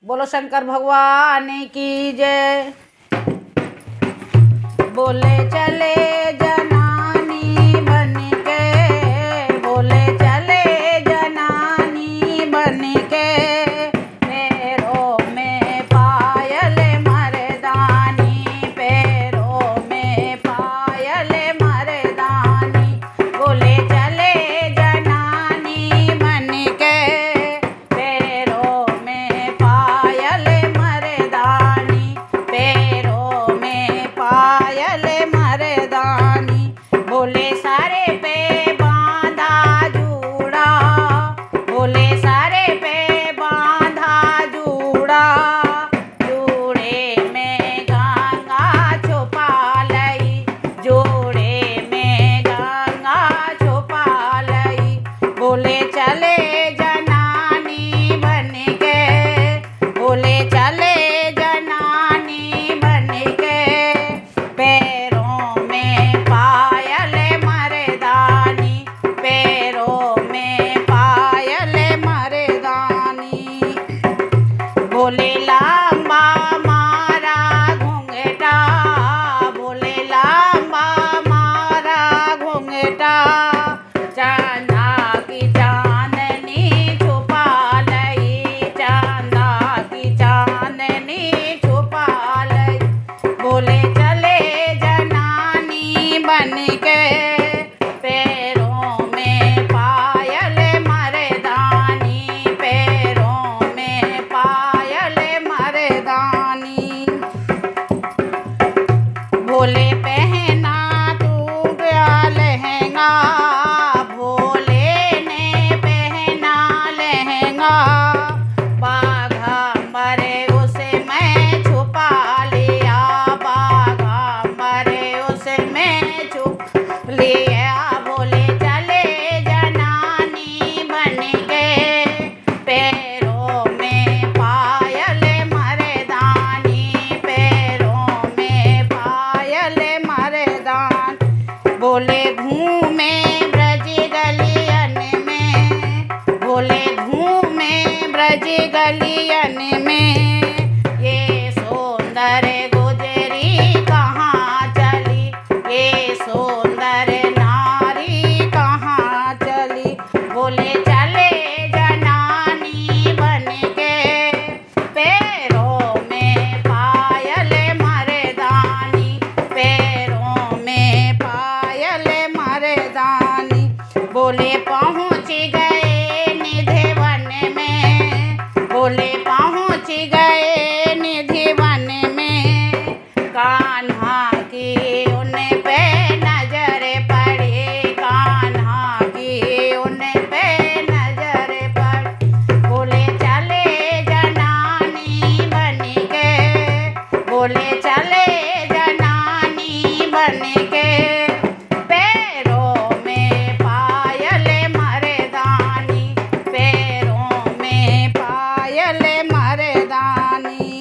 बोलो शंकर भगवान की जय। बोले चले जनानी बन के, बोले चले जनानी बन के, पैरों में पायल मर्दानी, पैरों में पायल मर्दानी। बोले चले जनानी बन के, पैरों में पायल मर्दानी, पैरों में पायल मर्दानी। बोले सारे पे बांधा जूड़ा, बोले सारे पे बांधा जूड़ा, जूड़े में गंगा छुपा लई, जोड़े में गंगा छुपा लई। बोले चले जनानी बन के, बोले चले जनानी बन के, पैरों में पायल मर्दानी, पैरों में पायल मर्दानी। बोले लंबा मारा घूंघटा, बोले लंबा मारा घूंघटा, चांदा की चांदनी छुपा लई, चांदा की चांदनी छुपा लई। बोले चले जनानी बन के, पैरों में पायल मर्दानी, पैरों में पायल मर्दानी। बोले पहना तू गया लहंगा, भोले ने पहना लहंगा, बाघा मरे उसे मैं छुपा लिया, बाघा मरे उसे मैं छुप लिया। बोले चले जनानी बन के, पैरों में पायल मर्दानी, पैरों में पायल मर्दान। बोले घूमे ब्रज गलियन में, बोले घूमे ब्रज गलियन में, ये सुंदर गुजरी कहाँ चली, ये सुंदर नारी कहाँ चली। बोले चले जनानी बन के, पैरों में पायल मर्दानी, पैरों में पायल मर्दानी। बोले पहुँच गए निधि वन में, बोले पहुँच गए निधि वन में, कान्हा की उन पे नजर पड़ी, कान्हा की उन पे नजर पड़ी। बोले चले जनानी बन के, बोले चले जनानी बन के, पैरों में पायल मर्दानी, पैरों में पायल मर्दानी।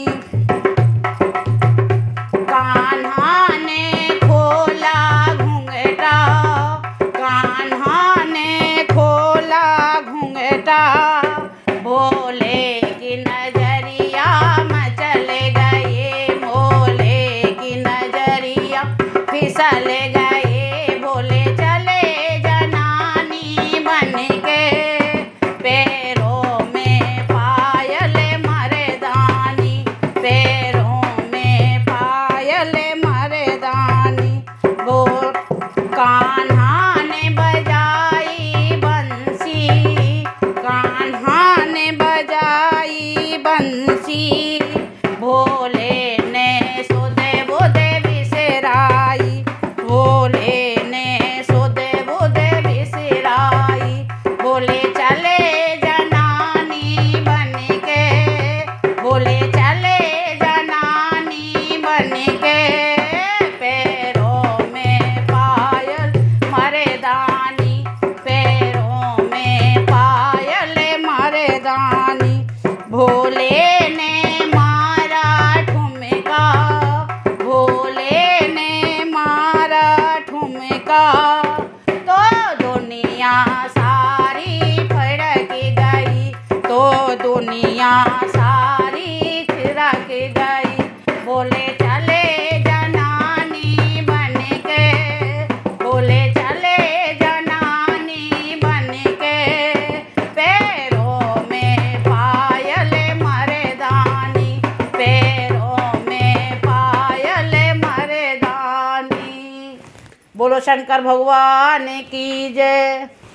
कान्हा ने खोला घूंघटा, कान्हा ने खोला घूंघटा, भोले की नजरिया मचल गए, भोले की नजरिया फिसल गए। बोले चले जनानी बन के, पैरों में पायल मर्दानी, पैरों में पायल मर्दानी। वो कान्हा ने बजाई बंसी, कान्हा ने बजाई बंसी, भोले ने सुध बुध बिसराई, भोले ने सुध बुध बिसराई। बोले चले जनानी बन के, बोले चले बोले चले जनानी बन के, बोले चले जनानी बन के, पैरों में पायल मर्दानी, पैरों में पायल मर्दानी। बोलो शंकर भगवान की जय।